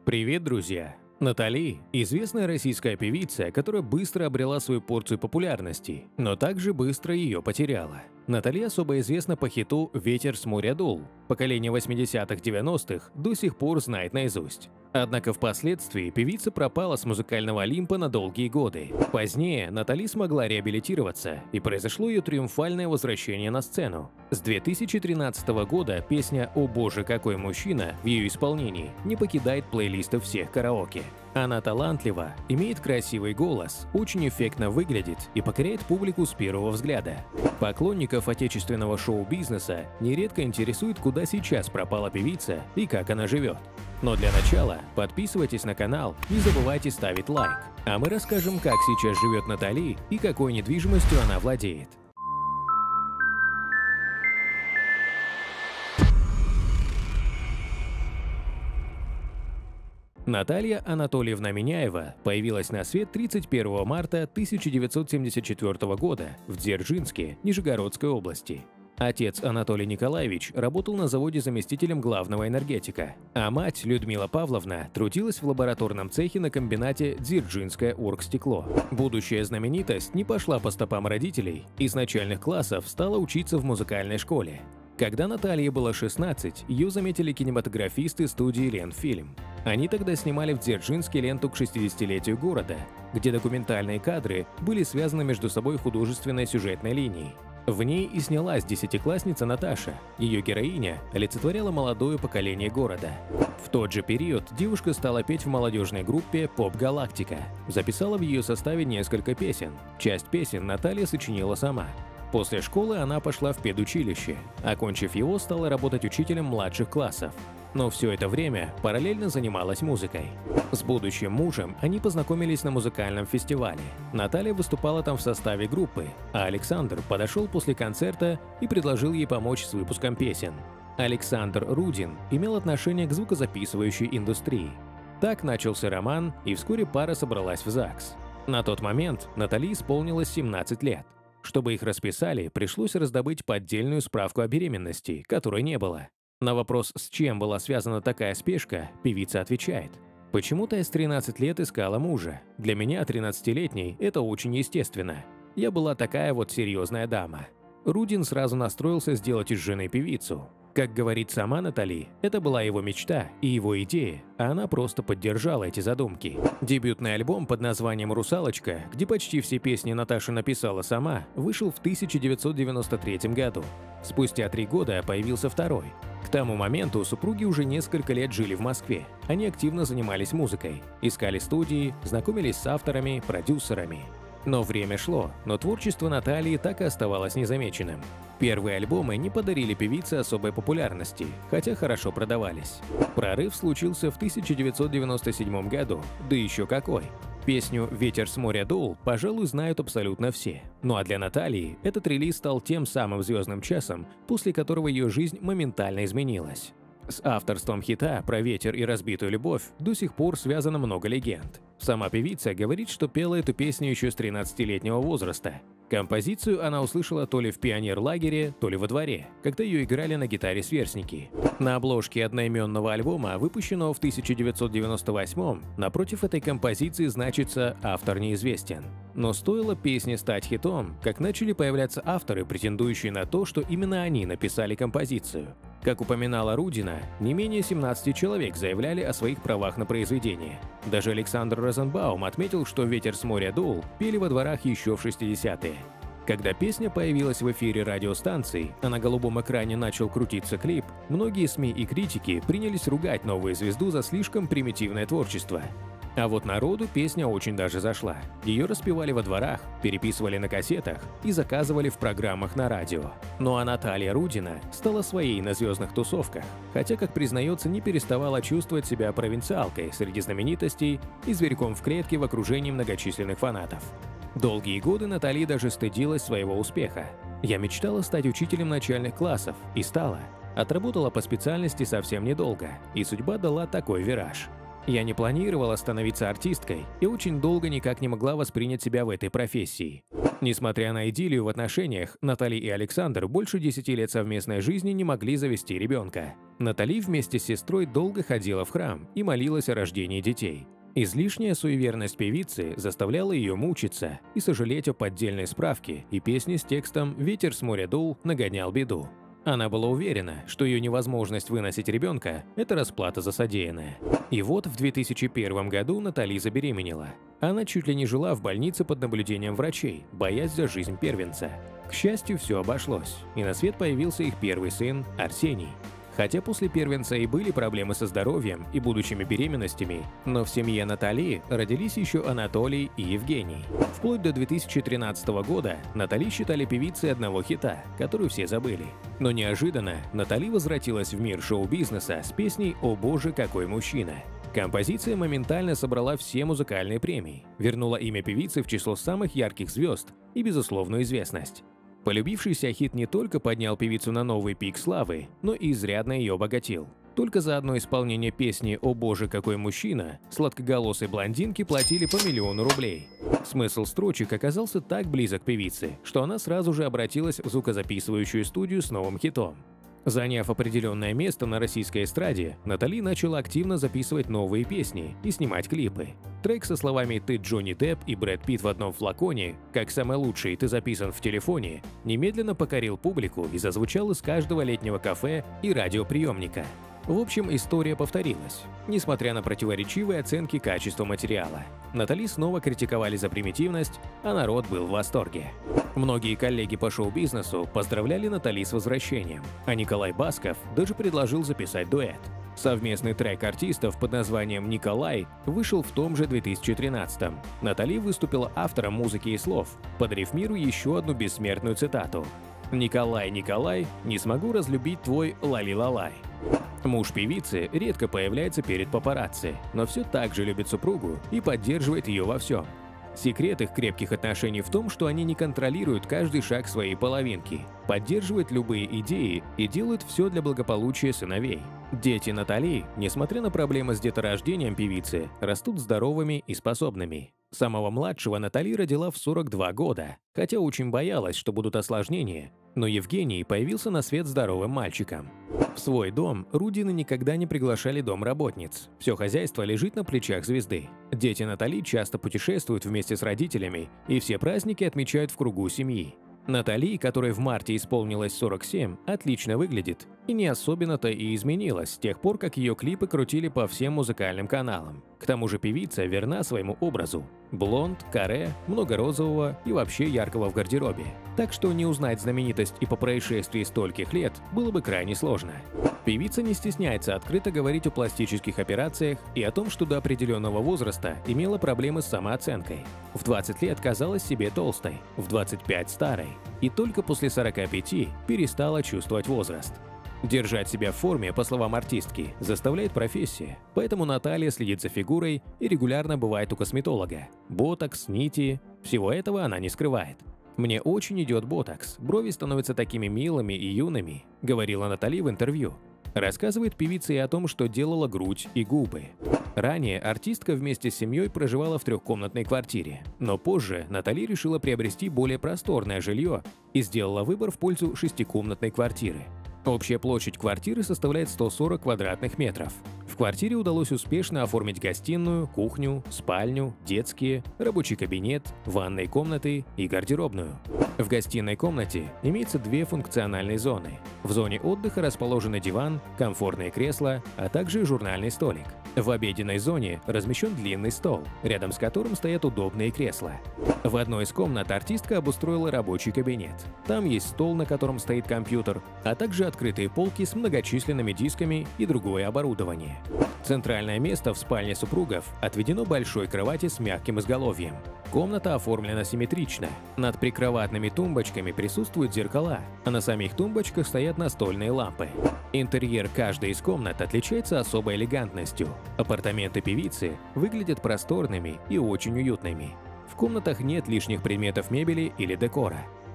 Привет, друзья! Натали – известная российская певица, которая быстро обрела свою порцию популярности, но также быстро ее потеряла. Натали особо известна по хиту «Ветер с моря дул». Поколение 80-х-90-х до сих пор знает наизусть. Однако впоследствии певица пропала с музыкального Олимпа на долгие годы. Позднее Натали смогла реабилитироваться, и произошло ее триумфальное возвращение на сцену. С 2013 года песня «О боже, какой мужчина» в ее исполнении не покидает плейлистов всех караоке. Она талантлива, имеет красивый голос, очень эффектно выглядит и покоряет публику с первого взгляда. Поклонников отечественного шоу-бизнеса нередко интересует, куда сейчас пропала певица и как она живет. Но для начала подписывайтесь на канал, не забывайте ставить лайк. А мы расскажем, как сейчас живет Натали и какой недвижимостью она владеет. Наталья Анатольевна Миняева появилась на свет 31 марта 1974 года в Дзержинске, Нижегородской области. Отец Анатолий Николаевич работал на заводе заместителем главного энергетика, а мать Людмила Павловна трудилась в лабораторном цехе на комбинате «Дзержинское оргстекло». Будущая знаменитость не пошла по стопам родителей и с начальных классов стала учиться в музыкальной школе. Когда Наталье было 16, ее заметили кинематографисты студии «Ленфильм». Они тогда снимали в Дзержинске ленту к 60-летию города, где документальные кадры были связаны между собой художественной сюжетной линией. В ней и снялась десятиклассница Наташа. Ее героиня олицетворяла молодое поколение города. В тот же период девушка стала петь в молодежной группе «Поп-Галактика». Записала в ее составе несколько песен. Часть песен Наталья сочинила сама. После школы она пошла в педучилище. Окончив его, стала работать учителем младших классов. Но все это время параллельно занималась музыкой. С будущим мужем они познакомились на музыкальном фестивале. Наталья выступала там в составе группы, а Александр подошел после концерта и предложил ей помочь с выпуском песен. Александр Рудин имел отношение к звукозаписывающей индустрии. Так начался роман, и вскоре пара собралась в ЗАГС. На тот момент Натали исполнилось 17 лет. Чтобы их расписали, пришлось раздобыть поддельную справку о беременности, которой не было. На вопрос, с чем была связана такая спешка, певица отвечает: «Почему-то я с 13 лет искала мужа. Для меня, 13-летней, это очень естественно. Я была такая вот серьезная дама». Рудин сразу настроился сделать из жены певицу. Как говорит сама Натали, это была его мечта и его идея, а она просто поддержала эти задумки. Дебютный альбом под названием «Русалочка», где почти все песни Наташа написала сама, вышел в 1993 году. Спустя 3 года появился второй. К тому моменту супруги уже несколько лет жили в Москве. Они активно занимались музыкой, искали студии, знакомились с авторами, продюсерами. Но время шло, но творчество Натальи так и оставалось незамеченным. Первые альбомы не подарили певице особой популярности, хотя хорошо продавались. Прорыв случился в 1997 году, да еще какой. Песню «Ветер с моря дул», пожалуй, знают абсолютно все. Ну а для Натальи этот релиз стал тем самым звездным часом, после которого ее жизнь моментально изменилась. С авторством хита про ветер и разбитую любовь до сих пор связано много легенд. Сама певица говорит, что пела эту песню еще с 13-летнего возраста. Композицию она услышала то ли в пионерлагере, то ли во дворе, когда ее играли на гитаре сверстники. На обложке одноименного альбома, выпущенного в 1998-м, напротив этой композиции значится «Автор неизвестен». Но стоило песне стать хитом, как начали появляться авторы, претендующие на то, что именно они написали композицию. Как упоминала Рудина, не менее 17 человек заявляли о своих правах на произведение. Даже Александр Розенбаум отметил, что «Ветер с моря дул» пели во дворах еще в 60-е. Когда песня появилась в эфире радиостанций, а на голубом экране начал крутиться клип, многие СМИ и критики принялись ругать новую звезду за слишком примитивное творчество. А вот народу песня очень даже зашла. Ее распевали во дворах, переписывали на кассетах и заказывали в программах на радио. Ну а Наталья Рудина стала своей на звездных тусовках, хотя, как признается, не переставала чувствовать себя провинциалкой среди знаменитостей и зверьком в клетке в окружении многочисленных фанатов. Долгие годы Натали даже стыдилась своего успеха. «Я мечтала стать учителем начальных классов и стала. Отработала по специальности совсем недолго, и судьба дала такой вираж». Я не планировала становиться артисткой и очень долго никак не могла воспринять себя в этой профессии. Несмотря на идиллию в отношениях, Натали и Александр больше 10 лет совместной жизни не могли завести ребенка. Натали вместе с сестрой долго ходила в храм и молилась о рождении детей. Излишняя суеверность певицы заставляла ее мучиться и сожалеть о поддельной справке и песне с текстом «Ветер с моря дул, нагонял беду». Она была уверена, что ее невозможность выносить ребенка – это расплата за содеянное. И вот в 2001 году Натали забеременела. Она чуть ли не жила в больнице под наблюдением врачей, боясь за жизнь первенца. К счастью, все обошлось, и на свет появился их первый сын Арсений. Хотя после первенца и были проблемы со здоровьем и будущими беременностями, но в семье Натали родились еще Анатолий и Евгений. Вплоть до 2013 года Натали считали певицей одного хита, который все забыли. Но неожиданно Натали возвратилась в мир шоу-бизнеса с песней «О боже, какой мужчина». Композиция моментально собрала все музыкальные премии, вернула имя певицы в число самых ярких звезд и безусловную известность. Полюбившийся хит не только поднял певицу на новый пик славы, но и изрядно ее обогатил. Только за одно исполнение песни «О боже, какой мужчина» сладкоголосой блондинке платили по 1 000 000 рублей. Смысл строчек оказался так близок к певице, что она сразу же обратилась в звукозаписывающую студию с новым хитом. Заняв определенное место на российской эстраде, Натали начала активно записывать новые песни и снимать клипы. Трек со словами «Ты Джонни Депп и Брэд Питт в одном флаконе, как самый лучший ты записан в телефоне» немедленно покорил публику и зазвучал из каждого летнего кафе и радиоприемника. В общем, история повторилась, несмотря на противоречивые оценки качества материала. Натали снова критиковали за примитивность, а народ был в восторге. Многие коллеги по шоу-бизнесу поздравляли Натали с возвращением, а Николай Басков даже предложил записать дуэт. Совместный трек артистов под названием «Николай» вышел в том же 2013-м. Натали выступила автором музыки и слов, подарив миру еще одну бессмертную цитату: «Николай, Николай, не смогу разлюбить твой лали-лалай». Муж певицы редко появляется перед папарацци, но все так же любит супругу и поддерживает ее во всем. Секрет их крепких отношений в том, что они не контролируют каждый шаг своей половинки, поддерживают любые идеи и делают все для благополучия сыновей. Дети Натали, несмотря на проблемы с деторождением певицы, растут здоровыми и способными. Самого младшего Натали родила в 42 года, хотя очень боялась, что будут осложнения, но Евгений появился на свет здоровым мальчиком. В свой дом Рудины никогда не приглашали домработниц. Все хозяйство лежит на плечах звезды. Дети Натали часто путешествуют вместе с родителями, и все праздники отмечают в кругу семьи. Натали, которой в марте исполнилось 47, отлично выглядит и не особенно-то и изменилась с тех пор, как ее клипы крутили по всем музыкальным каналам. К тому же певица верна своему образу. Блонд, каре, много розового и вообще яркого в гардеробе. Так что не узнать знаменитость и по происшествии стольких лет было бы крайне сложно. Певица не стесняется открыто говорить о пластических операциях и о том, что до определенного возраста имела проблемы с самооценкой. В 20 лет казалась себе толстой, в 25 – старой, и только после 45 перестала чувствовать возраст. Держать себя в форме, по словам артистки, заставляет профессия, поэтому Наталья следит за фигурой и регулярно бывает у косметолога. Ботокс, нити – всего этого она не скрывает. «Мне очень идет ботокс, брови становятся такими милыми и юными», – говорила Натали в интервью. Рассказывает певица и о том, что делала грудь и губы. Ранее артистка вместе с семьей проживала в трехкомнатной квартире, но позже Натали решила приобрести более просторное жилье и сделала выбор в пользу шестикомнатной квартиры. Общая площадь квартиры составляет 140 квадратных метров. В квартире удалось успешно оформить гостиную, кухню, спальню, детские, рабочий кабинет, ванной комнаты и гардеробную. В гостиной комнате имеется 2 функциональные зоны. В зоне отдыха расположены диван, комфортные кресла, а также журнальный столик. В обеденной зоне размещен длинный стол, рядом с которым стоят удобные кресла. В одной из комнат артистка обустроила рабочий кабинет. Там есть стол, на котором стоит компьютер, а также открытые полки с многочисленными дисками и другое оборудование. Центральное место в спальне супругов отведено большой кровати с мягким изголовьем. Комната оформлена симметрично. Над прикроватными тумбочками присутствуют зеркала, а на самих тумбочках стоят настольные лампы. Интерьер каждой из комнат отличается особой элегантностью. Апартаменты певицы выглядят просторными и очень уютными. В комнатах нет лишних предметов мебели или декора.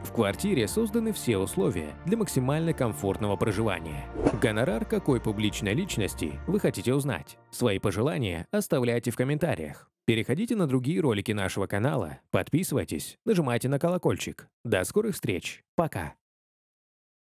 В квартире созданы все условия для максимально комфортного проживания. Гонорар какой публичной личности вы хотите узнать? Свои пожелания оставляйте в комментариях. Переходите на другие ролики нашего канала, подписывайтесь, нажимайте на колокольчик. До скорых встреч. Пока.